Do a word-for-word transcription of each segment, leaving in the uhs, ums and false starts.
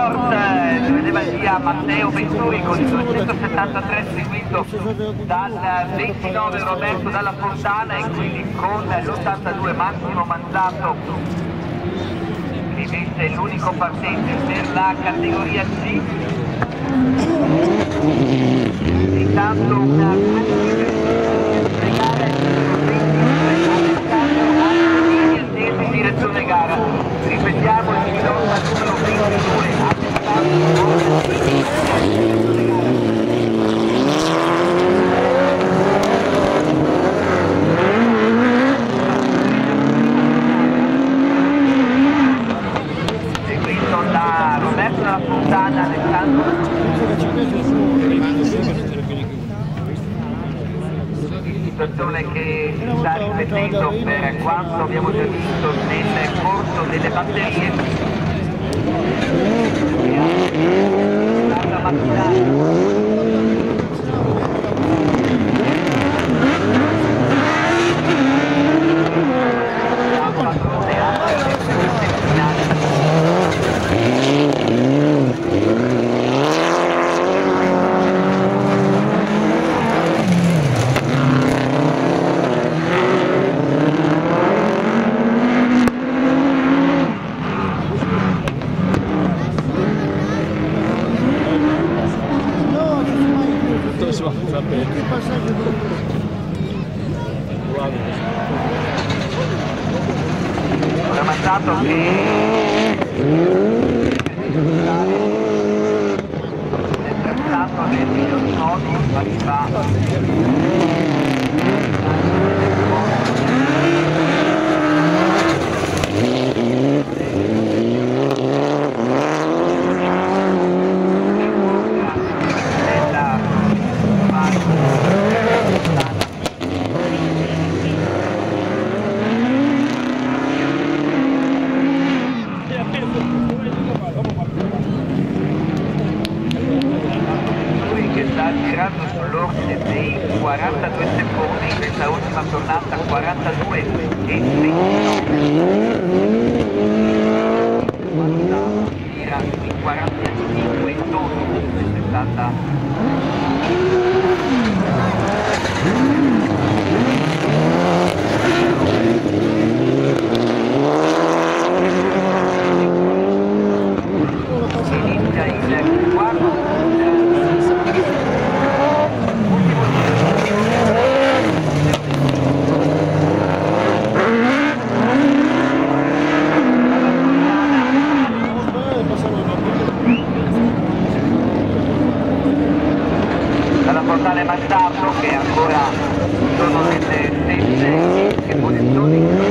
Sport si vedeva via Matteo Venturi con il duecentosettantatré seguito dal ventinove Roberto Dalla Fontana e quindi con l'ottantadue Massimo Manzato che invece è l'unico partente per la categoria C. Intanto una in direzione gara. Ripetiamo il pilota numero ventidue seguito da Roberto Dalla Fontana, Alessandro situazione che si sta ripetendo per quanto abbiamo già visto nel corso delle batterie. La mattinata. Ora Manzato che è trattato nel miglior modo, ma si fa girando sull'ordine dei quarantadue secondi in questa ultima tornata, quarantadue e ventinove, gira in quarantacinque e dodici, è stata inizia il quarto. Dalla Fontana Manzato che ancora sono nelle stesse posizioni.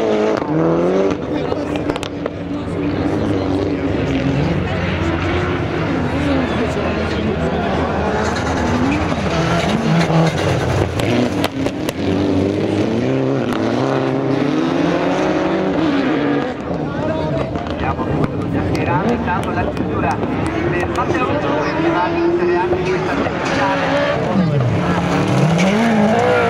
Stiamo chiacchierando intanto la chiusura per Matteo Venturi che va a vincere anche questa settimana.